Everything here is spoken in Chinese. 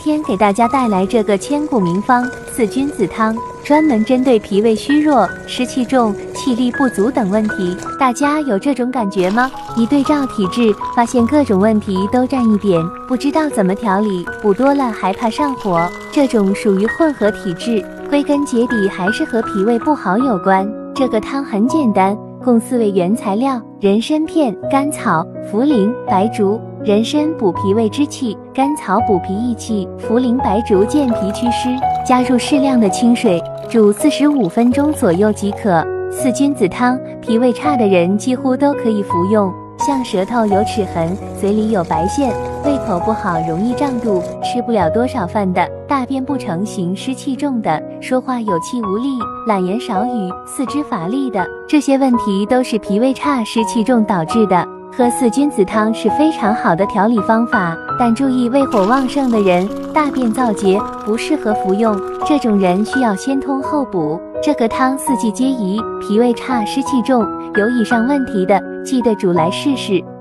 天给大家带来这个千古名方四君子汤，专门针对脾胃虚弱、湿气重、气力不足等问题。大家有这种感觉吗？一对照体质，发现各种问题都占一点，不知道怎么调理，补多了还怕上火，这种属于混合体质，归根结底还是和脾胃不好有关。这个汤很简单，共4味原材料：人参片、甘草、茯苓、白术。人参补脾胃之气，甘草补脾益气，茯苓、白术健脾祛湿。加入适量的清水，煮45分钟左右即可。四君子汤，脾胃差的人几乎都可以服用。像舌头有齿痕、嘴里有白线、胃口不好、容易胀肚、吃不了多少饭的、大便不成形、湿气重的、说话有气无力、懒言少语、四肢乏力的，这些问题都是脾胃差、湿气重导致的。喝四君子汤是非常好的调理方法，但注意胃火旺盛的人、大便燥结不适合服用，这种人需要先通后补。这个汤4季皆宜，脾胃差、湿气重有以上问题的，记得煮来试试。